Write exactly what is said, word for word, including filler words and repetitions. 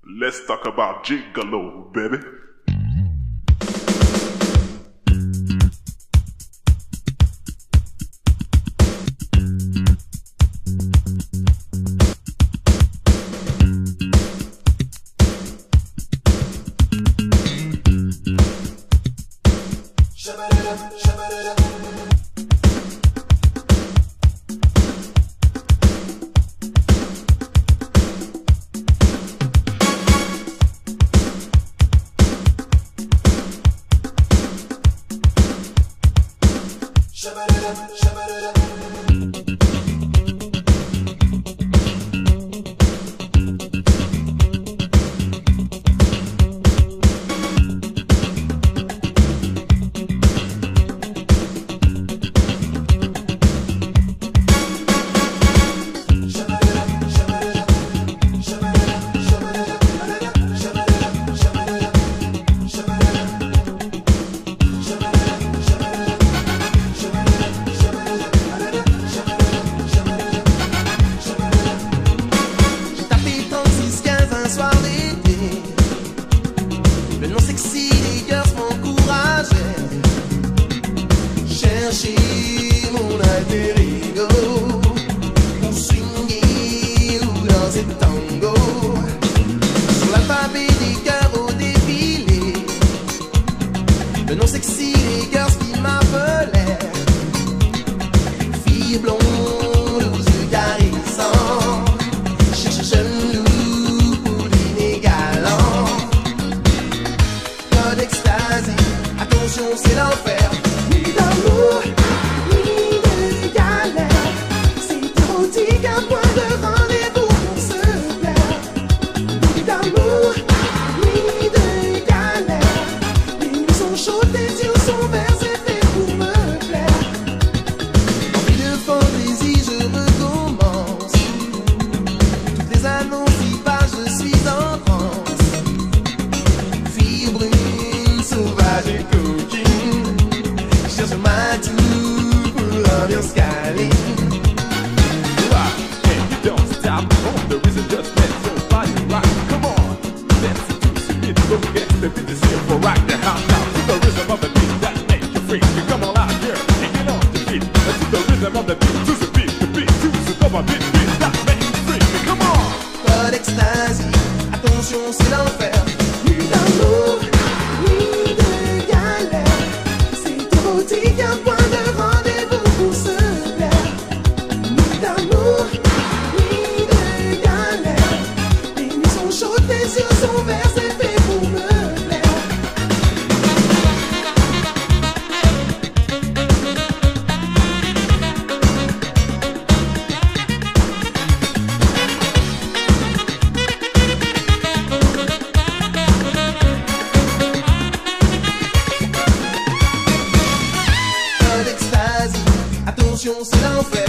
Let's talk about Gigolo, baby. Le nom sexy des gars qui m'appelaient, fille blonde aux yeux caressants, cherche jeune loup pour l'inégalant. Pas d'extasie, attention c'est l'enfer. Ni d'amour, ni de galère, c'est érotique un point de rendez-vous pour se plaire. Ni d'amour, ni de galère, les nuits sont chaudes, les yeux sont verts, c'est fait pour me plaire. Rempli de fantaisie, je recommence. Toutes les annonces y passent, je suis en transe. Fille brune, sauvage et coquine, cherche ma toux pour l'ambiance câline. The beat is here for rock the house now. To the rhythm of the beat that makes you free. You come on out here and get on the beat. To the rhythm of the beat, to the beat, the beat, to the rhythm of the beat that makes you free. Come on. Pas d'extasie, attention c'est l'enfer. Ni d'amour, ni de galère, c'est érotique un point de rendez-vous pour se plaire. Ni d'amour, ni de galère, les nuits sont chaudes, les yeux sont verts, c'est fait pour me plaire. Pas d'extasie, attention c'est l'enfer.